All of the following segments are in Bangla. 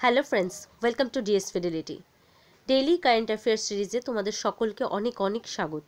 Hello friends, welcome to DS fidelity. Daily current affairs সিরিজে তোমাদের সকলকে অনেক অনেক স্বাগত।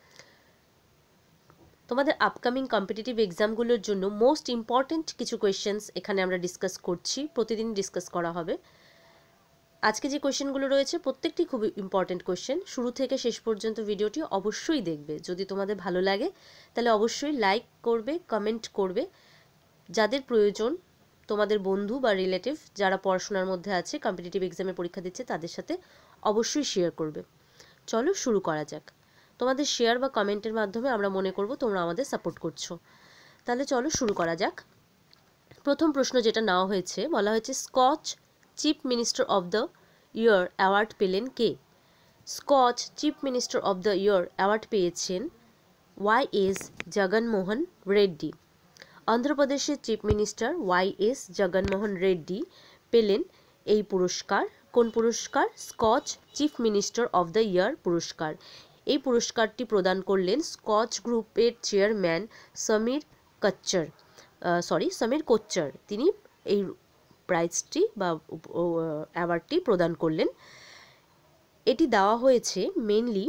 তোমাদের আপকামিং কম্পিটিটিভ এক্সামগুলোর জন্য মোস্ট ইম্পর্ট্যান্ট কিছু কোয়েশ্চেন্স এখানে আমরা ডিসকাস করছি, প্রতিদিন ডিসকাস করা হবে। আজকে যে কোয়েশ্চেনগুলো রয়েছে প্রত্যেকটি খুবই ইম্পর্ট্যান্ট কোয়েশ্চেন। শুরু থেকে শেষ পর্যন্ত ভিডিওটি অবশ্যই দেখবে। যদি তোমাদের ভালো লাগে তাহলে অবশ্যই লাইক করবে, কমেন্ট করবে। যাদের প্রয়োজন তোমাদের বন্ধু বা রিলেটিভ যারা পড়াশোনার মধ্যে আছে, কম্পিটিটিভ এক্সামে পরীক্ষা দিচ্ছে, তাদের সাথে অবশ্যই শেয়ার করবে। চলো শুরু করা যাক। তোমাদের শেয়ার বা কমেন্টের মাধ্যমে আমরা মনে করব তোমরা আমাদের সাপোর্ট করছো। তাহলে চলো শুরু করা যাক। প্রথম প্রশ্ন যেটা নেওয়া হয়েছে, বলা হয়েছে Skoch chief minister of the year award পেলেন কে? Skoch chief minister of the year award পেয়েছেন ওয়াই.এস. জগনমোহন রেড্ডি। অন্ধ্রপ্রদেশের চিফ মিনিস্টার ওয়াই.এস. জগনমোহন রেড্ডি পেলেন এই পুরস্কার। কোন পুরস্কার? Skoch chief minister of the year পুরস্কার। এই পুরস্কারটি প্রদান করলেন স্কচ গ্রুপের চেয়ারম্যান সমীর কোচ্চার। তিনি এই প্রাইজটি বা অ্যাওয়ার্ডটি প্রদান করলেন। এটি দেওয়া হয়েছে মেনলি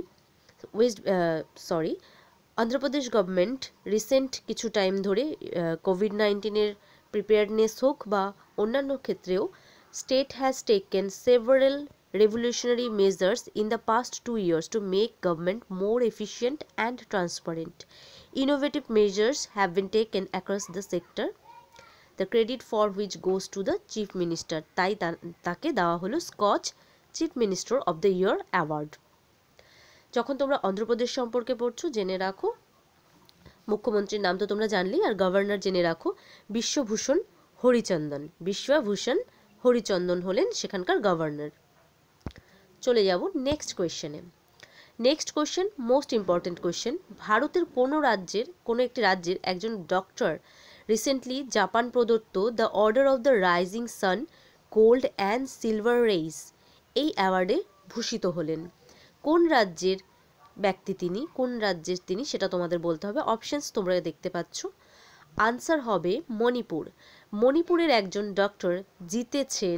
অন্ধ্রপ্রদেশ গভর্নমেন্ট রিসেন্ট কিছু টাইম ধরে কোভিড-19 প্রিপেয়ারনেস হোক বা অন্যান্য ক্ষেত্রেও state has taken several revolutionary measures in the past 2 years to make government more efficient and transparent. Innovative measures have been taken across the sector, the credit for which goes to the chief minister. তাই তাকে দেওয়া হলো Skoch chief minister of the year award. যখন তোমরা অন্ধ্রপ্রদেশ সম্পর্কে পড়ছো, জেনে রাখো মুখ্যমন্ত্রীর নাম তো তোমরা জানলেই, আর গভর্নর জেনে রাখো বিশ্বভূষণ হরিচন্দন হলেন সেখানকার গভর্নর। চলে যাব নেক্সট কোয়েশ্চেনে। Next question most important question. ভারতের কোনো একটি রাজ্যের একজন ডক্টর রিসেন্টলি জাপান প্রদত্ত the order of the rising sun gold and silver rays এই অ্যাওয়ার্ডে ভূষিত হলেন। কোন রাজ্যের ব্যক্তি তিনি, কোন রাজ্যের তিনি, সেটা তোমাদের বলতে হবে। অপশনস তোমরা দেখতে পাচ্ছ। আনসার হবে মণিপুর। মণিপুরের একজন ডক্টর জিতেছেন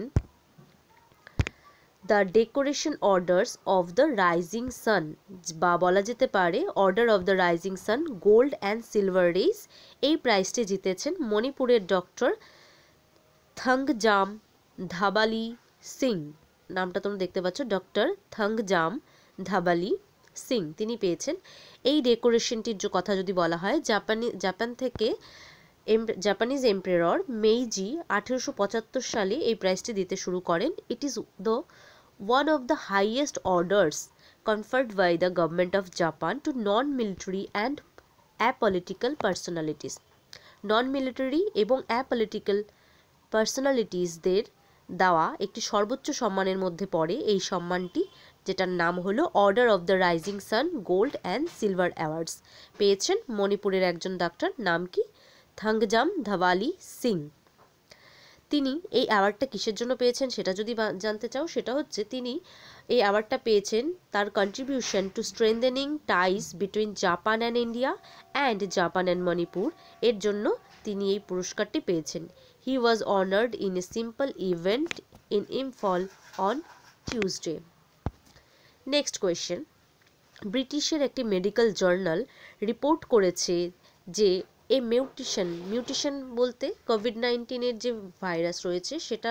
the decoration orders of the rising sun, বা বলা যেতে পারে order of the rising sun gold and silver rays. এই প্রাইজটি জিতেছেন মণিপুরের ডক্টর থংজাম ধাবালি সিং। নামটা তোমরা দেখতে পাচ্ছ, ডক্টর থংজাম ধাবালি সিং, তিনি পেয়েছেন। এই ডেকোরেশনটির যে কথা যদি বলা হয়, জাপান থেকে জাপানিজ এম্পারার মেইজি 1875 সালে এই প্রাইজটি দিতে শুরু করেন। It is the one of the highest orders conferred by the government of Japan to non-military and apolitical personalities. Non-military এবং apolitical personalitiesদের দেওয়া একটি সর্বোচ্চ সম্মানের মধ্যে পড়ে এই সম্মানটি, যেটার নাম হলো order of the rising sun gold and silver awards. পেয়েছেন মণিপুরের একজন ডাক্তার, নাম কি? থংজাম ধাবালি সিং। তিনি এই অ্যাওয়ার্ডটা কিসের জন্য পেয়েছেন সেটা যদি জানতে চাও, সেটা হচ্ছে তিনি এই অ্যাওয়ার্ডটা পেয়েছেন তার contribution to strengthening ties between Japan and India and Japan and Manipur, এর জন্য তিনি এই পুরস্কারটি পেয়েছেন। He was honoured in a simple event in Imphal on Tuesday. Next question. ব্রিটিশের একটি মেডিকেল জার্নাল রিপোর্ট করেছে যে মিউটেশন বলতে কোভিড-19 যে ভাইরাস রয়েছে সেটা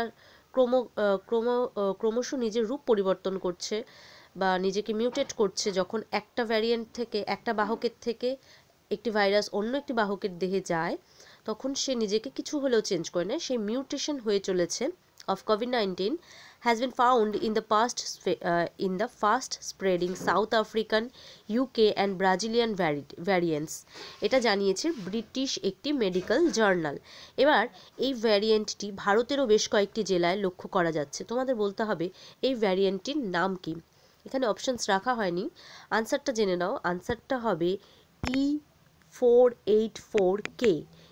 ক্রমশ নিজের রূপ পরিবর্তন করছে বা নিজেকে মিউটেট করছে। যখন একটা ভ্যারিয়েন্ট থেকে, একটা বাহকের থেকে একটি ভাইরাস অন্য একটি বাহকের দেহে যায়, তখন সে নিজেকে কিছু হলেও চেঞ্জ করে নেয়। সেই মিউটেশন হয়ে চলেছে of COVID-19 has been found in the fast spreading South African, UK and Brazilian variants. এটা জানিয়েছে ব্রিটিশ একটি মেডিকেল জার্নাল। এবার এই ভ্যারিয়েন্টটি ভারতেরও বেশ কয়েকটি জেলায় লক্ষ্য করা যাচ্ছে। তোমাদের বলতে হবে এই ভ্যারিয়েন্টটির নাম কি। এখানে অপশনস রাখা হয়নি, আনসারটা জেনে নাও। আনসারটা হবে E484K।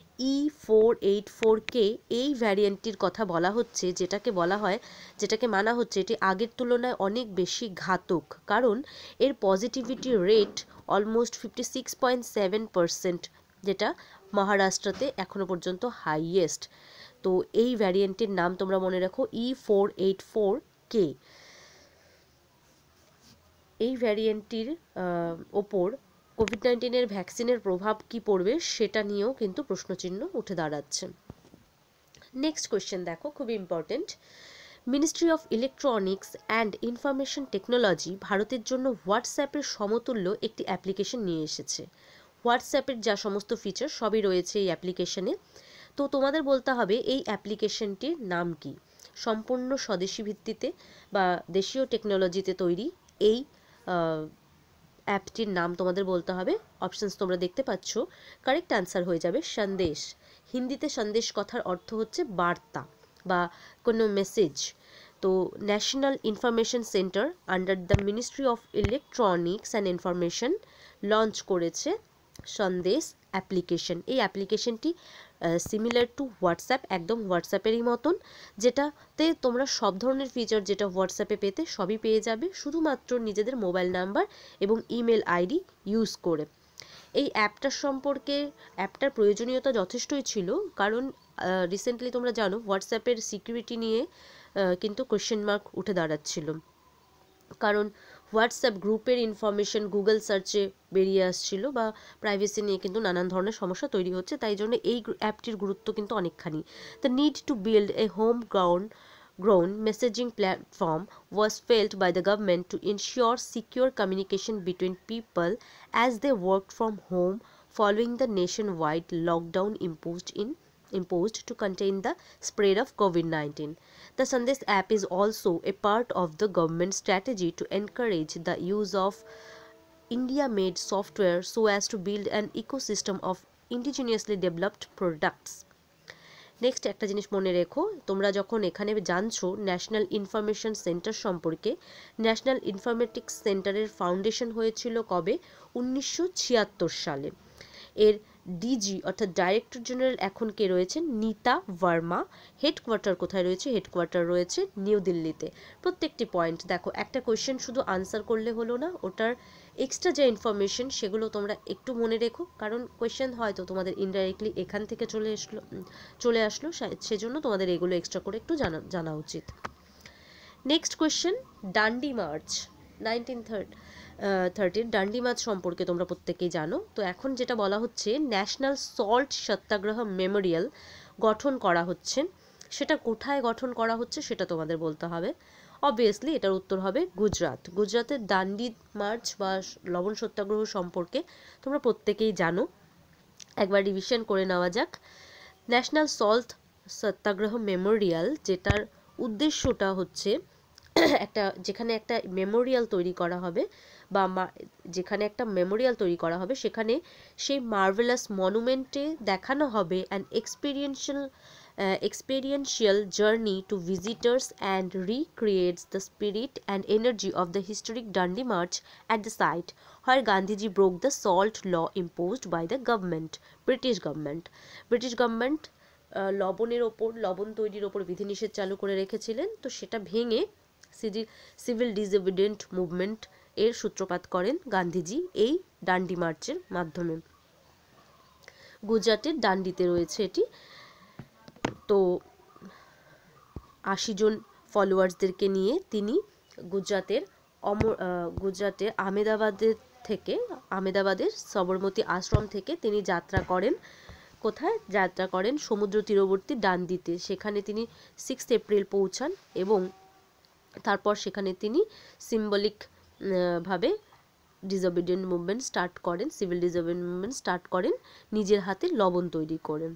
E484K এই ভ্যারিয়েন্টটির কথা বলা হচ্ছে, যেটাকে মানা হচ্ছে এটি আগের তুলনায় অনেক বেশি ঘাতক, কারণ এর পজিটিভিটি রেট অলমোস্ট 56.7%, যেটা মহারাষ্ট্রতে এখনো পর্যন্ত হাইয়েস্ট। তো এই ভ্যারিয়েন্টের নাম তোমরা মনে রাখো E484K। এই ভ্যারিয়েন্টটির ওপর কোভিড-19 ভ্যাকসিনের প্রভাব কি পড়বে সেটা নিয়েও কিন্তু প্রশ্নচিহ্ন উঠে দাঁড়াচ্ছে। নেক্সট কোয়েশ্চেন দেখো, খুবই important. Ministry of electronics and information technology ভারতের জন্য হোয়াটসঅ্যাপের সমতুল্য একটি অ্যাপ্লিকেশন নিয়ে এসেছে। হোয়াটসঅ্যাপের যা সমস্ত ফিচার সবই রয়েছে এই অ্যাপ্লিকেশনে। তো তোমাদের বলতে হবে এই অ্যাপ্লিকেশনটির নাম কি। সম্পূর্ণ স্বদেশি ভিত্তিতে বা দেশীয় টেকনোলজিতে তৈরি এই অ্যাপটির নাম তোমাদের বলতে হবে। অপশনস তোমরা দেখতে পাচ্ছ। কারেক্ট অ্যান্সার হয়ে যাবে সন্দেশ। হিন্দিতে সন্দেশ কথার অর্থ হচ্ছে বার্তা বা কোনো মেসেজ। তো national information centre under the ministry of electronics and information launch করেছে সন্দেশ অ্যাপ্লিকেশন। এই অ্যাপ্লিকেশনটি সিমিলার টু হোয়াটসঅ্যাপ, একদম হোয়াটসঅ্যাপেরই মতন, যেটাতে তোমরা সব ধরনের ফিচার যেটা হোয়াটসঅ্যাপে পেতে সবই পেয়ে যাবে, শুধুমাত্র নিজেদের মোবাইল নাম্বার এবং ইমেল আইডি ইউজ করে। এই অ্যাপটার সম্পর্কে অ্যাপটার প্রয়োজনীয়তা যথেষ্টই ছিল, কারণ রিসেন্টলি তোমরা জানো হোয়াটসঅ্যাপের সিকিউরিটি নিয়ে কিন্তু কোয়েশ্চেন মার্ক উঠে দাঁড়াচ্ছিল, কারণ হোয়াটসঅ্যাপ গ্রুপের ইনফরমেশন গুগল সার্চে বেরিয়ে আসছিল বা প্রাইভেসি নিয়ে কিন্তু নানান ধরনের সমস্যা তৈরি হচ্ছে, তাই জন্য এই অ্যাপটির গুরুত্ব কিন্তু অনেকখানি। The need to build a home grown messaging platform was felt by the government to ensure secure communication between people as they worked from home following the nationwide lockdown imposed to contain the spread of COVID-19. The Sandesh app is also a part of the government strategy to encourage the use of India-made software so as to build an ecosystem of indigenously developed products. Next একটা জিনিস মনে রেখো, তোমরা যখন এখানে জানছো ন্যাশনাল ইনফরমেশন সেন্টার সম্পর্কে, ন্যাশনাল ইনফরমেটিক্স সেন্টারের ফাউন্ডেশন হয়েছিল কবে? 1976 সালে। এর ডিজি অর্থাৎ ডাইরেক্টর জেনারেল এখন কে রয়েছেন? নীতা ভার্মা। হেডকোয়ার্টার কোথায় রয়েছে? হেডকোয়ার্টার রয়েছে নিউ দিল্লিতে। প্রত্যেকটি পয়েন্ট দেখো, একটা কোয়েশ্চেন শুধু আনসার করলে হলো না, ওটার এক্সট্রা যে ইনফরমেশন সেগুলো তোমরা একটু মনে রেখো, কারণ কোয়েশ্চেন হয়তো তোমাদের ইনডাইরেক্টলি এখান থেকে চলে আসলো, সেজন্য তোমাদের এগুলো এক্সট্রা করে একটু জানা উচিত। Next question, Dandi march 1930 Dandi march সম্পর্কে তোমরা প্রত্যেকেই জানো। তো এখন যেটা বলা হচ্ছে ন্যাশনাল সল্ট সত্যাগ্রহ মেমোরিয়াল গঠন করা হচ্ছে, সেটা কোথায় গঠন করা হচ্ছে সেটা তোমাদের বলতে হবে। অবভিয়াসলি এটার উত্তর হবে গুজরাট। গুজরাতের ডান্ডি মার্চ বা লবণ সত্যাগ্রহ সম্পর্কে তোমরা প্রত্যেকেই জানো, একবার রিভিশন করে নেওয়া যাক। ন্যাশনাল সল্ট সত্যাগ্রহ মেমোরিয়াল, যেটার উদ্দেশ্যটা হচ্ছে যেখানে একটা মেমোরিয়াল তৈরি করা হবে বা যেখানে একটা মেমোরিয়াল তৈরি করা হবে সেখানে সেই মার্ভেলাস মনুমেন্টে দেখানো হবে an experiential journey to visitors and recreates the spirit and energy of the historic Dandi March at the site where Gandhiji broke the salt law imposed by the British government লবণ তৈরির ওপর বিধিনিষেধ চালু করে রেখেছিলেন, তো সেটা ভেঙে সিভিল ডিসওবিডিয়েন্ট মুভমেন্ট এর সূত্রপাত করেন গান্ধীজি এই ডান্ডি মার্চের মাধ্যমে। গুজরাটের ডান্ডিতে রয়েছে এটি। তো 80 জন ফলোয়ার্সদেরকে নিয়ে তিনি গুজরাটের আহমেদাবাদের সবরমতী আশ্রম থেকে তিনি যাত্রা করেন। কোথায় যাত্রা করেন? সমুদ্র তীরবর্তী ডান্ডিতে। সেখানে তিনি 6 এপ্রিল পৌঁছান এবং তারপর সেখানে তিনি সিম্বলিক ভাবে ডিসওবিডিয়েন্ট মুভমেন্ট স্টার্ট করেন, সিভিল ডিসওবিডিয়েন্ট মুভমেন্ট স্টার্ট করেন, নিজের হাতে লবণ তৈরি করেন।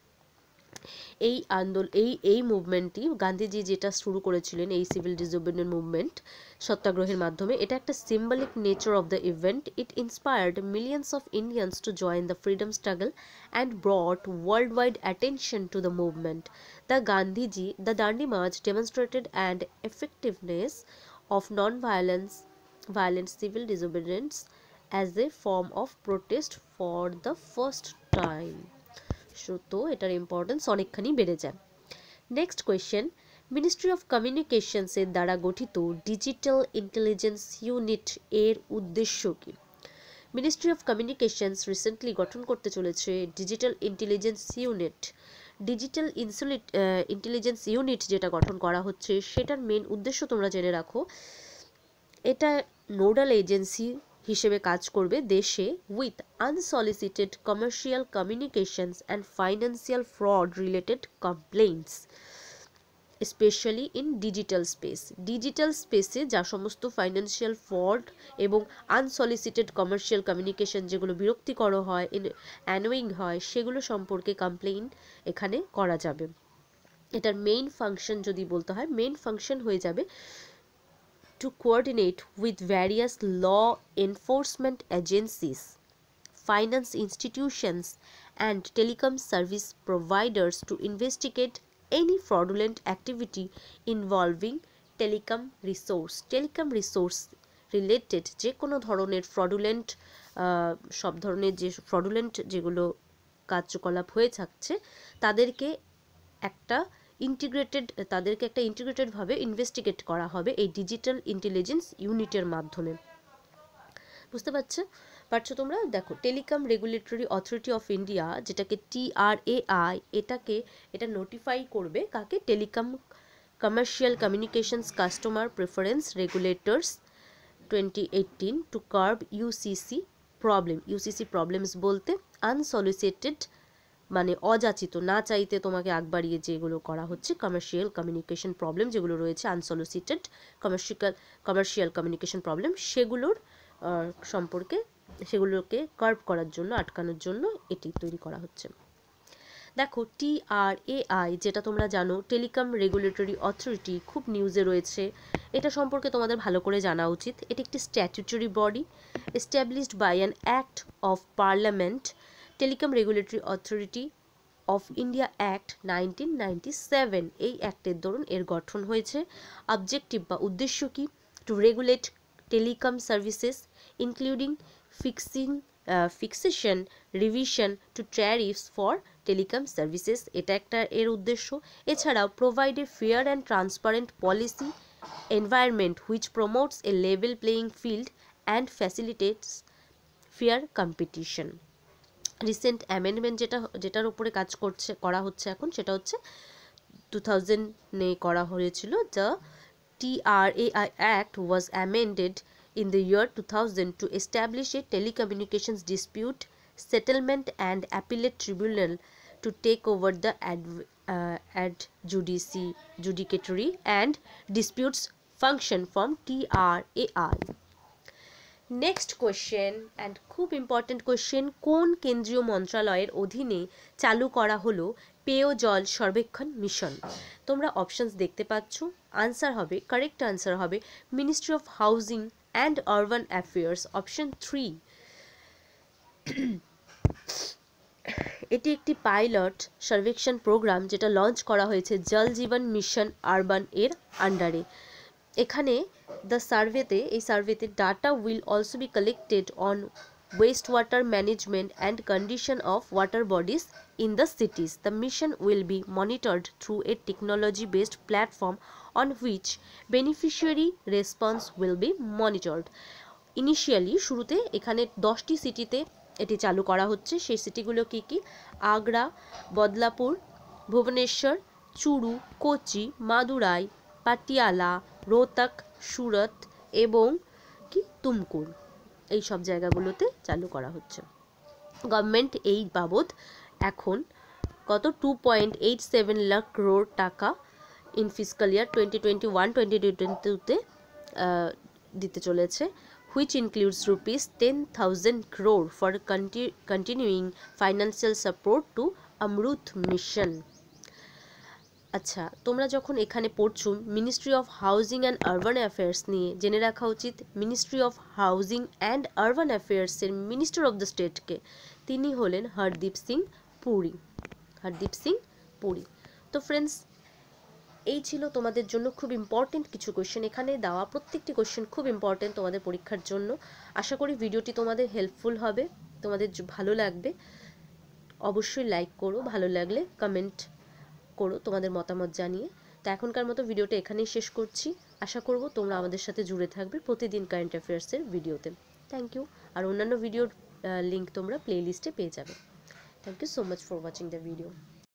এই মুভমেন্টটি গান্ধীজি যেটা শুরু করেছিলেন, এই সিভিল ডিসওবিডিয়েন্ট মুভমেন্ট সত্যাগ্রহের মাধ্যমে, এটা একটা symbolic nature of the event. It inspired millions of Indians to join the freedom struggle and brought worldwide attention to the movement. The Dandi March demonstrated an effectiveness of violent civil disobedience as a form of protest for the first time. তো এটার ইম্পর্টেন্স অনেকখানি বেড়ে যায়। Next question, ministry of communications এর দ্বারা গঠিত ডিজিটাল ইন্টেলিজেন্স ইউনিট এর উদ্দেশ্য কি? মিনিস্ট্রি অফ কমিউনিকেশনস রিসেন্টলি গঠন করতে চলেছে digital intelligence unit. Digital intelligence unit যেটা গঠন করা হচ্ছে সেটার মেন উদ্দেশ্য তোমরা জেনে রাখো, এটা নোডাল এজেন্সি হিসেবে কাজ করবে দেশে with unsolicited commercial communications and financial fraud related complaints, specially in digital space. Digital স্পেসে যা সমস্ত ফাইন্যান্সিয়াল ফ্রড এবং আনসলিসিটেড কমার্শিয়াল কমিউনিকেশন যেগুলো বিরক্তিকর হয়, অ্যানোয়িং হয়, সেগুলো সম্পর্কে কমপ্লেইন এখানে করা যাবে। এটার মেইন ফাংশন যদি বলতে হয়, মেইন ফাংশন হয়ে যাবে to coordinate with various law enforcement agencies, finance institutions, and telecom service providers to investigate any fraudulent activity involving telecom resource related যে কোনো ধরনের fraudulent সব ধরনের যে fraudulent যেগুলো কার্যকলাপ হয়ে থাকছে তাদেরকে একটা ইন্টিগ্রেটেড ভাবে ইনভেস্টিগেট করা হবে এই ডিজিটাল ইন্টেলিজেন্স ইউনিটের মাধ্যমে। বুঝতে পারছো তোমরা? দেখো, telecom regulatory authority of India, যেটাকে TRAI, এটা নোটিফাই করবে কাকে? Telecom commercial communications customer preference regulators 2018 to curb UCC problems বলতে আনসলিসিটেড মানে অযাচিত, না চাইতে তোমাকে আগ বাড়িয়ে যেগুলো করা হচ্ছে কমার্শিয়াল কমিউনিকেশন প্রবলেম যেগুলো রয়েছে, আনসলিসিটেড কমার্শিয়াল কমিউনিকেশন প্রবলেম, সেগুলোর সম্পর্কে সেগুলোকে কার্ভ করার জন্য, আটকানোর জন্য এটি তৈরি করা হচ্ছে। দেখো, TRAI যেটা তোমরা জানো, টেলিকম রেগুলেটরি অথরিটি, খুব নিউজে রয়েছে, এটা সম্পর্কে তোমাদের ভালো করে জানা উচিত। এটি একটি statutory body established by an act of parliament, telecom regulatory authority of India act 1997। এই অ্যাক্টের দরুন এর গঠন হয়েছে। অবজেক্টিভ বা উদ্দেশ্য কি? To regulate telecom services including fixation revision to tariffs for telecom services, এটা একটা এর উদ্দেশ্য। এছাড়াও provide a fair and transparent policy environment which promotes a level playing field and facilitates fair competition. Recent amendment যেটার উপরে করা হচ্ছে এখন, সেটা হচ্ছে 2000 করা হয়েছিল। The TRAI Act was amended in the year 2000 to establish a telecommunications dispute settlement and appellate tribunal to take over the adjudicatory and disputes function from TRAI. Next question, and খুব ইম্পর্টেন্ট কোয়েশ্চেন, কোন কেন্দ্রীয় মন্ত্রণালয়ের অধীনে চালু করা হলো পেয় জল সর্বেক্ষণ মিশন? তোমরা অপশনস দেখতে পাচ্ছ। আনসার হবে, কারেক্ট আনসার হবে ministry of housing and urban affairs, option 3। এটি একটি পাইলট সার্ভেক্ষণ প্রোগ্রাম যেটা লঞ্চ করা হয়েছে জল জীবন মিশন আরবান এর আন্ডারে। এখানে এই সার্ভেতে data will also be collected on waste water management and condition of water bodies in the cities. The mission will be monitored through a technology based platform on which beneficiary response will be monitored. Initially শুরুতে এখানে 10টি সিটিতে এটি চালু করা হচ্ছে। সেই সিটিগুলো কি কি? আগ্রা, বদলাপুর, ভুবনেশ্বর, চুরু, কোচি, মাদুরাই, পাটিয়ালা, রোহতক, সুরত এবং কি তুমকুর, এই সব জায়গাগুলোতে চালু করা হচ্ছে। গভর্নমেন্ট এই বাবদ এখন কত 2.87 লাখ crore টাকা ইন ফিসক্যাল ইয়ার 2021-2022-তে দিতে চলেছে, which includes rupees 10,000 crore for continuing financial support to Amrut Mission. আচ্ছা, তোমরা যখন এখানে পড়ছো ministry of housing and urban affairs নিয়ে, জেনে রাখা উচিত ministry of housing and urban অ্যাফেয়ার্সের মিনিস্টার অফ দ্য স্টেটকে তিনি হলেন হরদীপ সিং পুরী। তো ফ্রেন্ডস, এই ছিল তোমাদের জন্য খুব ইম্পর্টেন্ট কিছু কোয়েশ্চেন। এখানে দেওয়া প্রত্যেকটি কোয়েশ্চেন খুব ইম্পর্টেন্ট তোমাদের পরীক্ষার জন্য। আশা করি ভিডিওটি তোমাদের হেল্পফুল হবে, তোমাদের ভালো লাগবে। অবশ্যই লাইক করো, ভালো লাগলে কমেন্ট করো তোমাদের মতামত জানিয়ে। তো এখনকার মতো ভিডিওটা এখানেই শেষ করছি। আশা করব তোমরা আমাদের সাথে জুড়ে থাকবে প্রতিদিন কারেন্ট অ্যাফেয়ার্সের ভিডিওতে। Thank you. আর অন্যান্য ভিডিওর লিঙ্ক তোমরা প্লেলিস্টে পেয়ে যাবে। Thank you so much for watching the video.